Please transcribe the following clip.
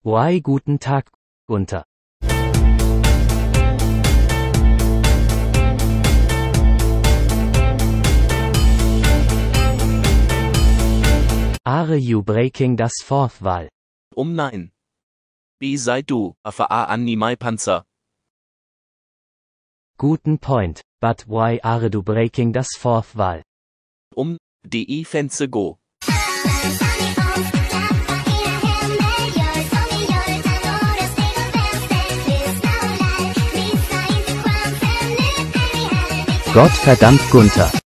Why guten Tag, Gunther. Are you breaking das fourth wall? Nein. Wie sei du, affe anni mai Panzer. Guten point, but why are du breaking das fourth wall? Die Fenster go. Gottverdammt Gunther.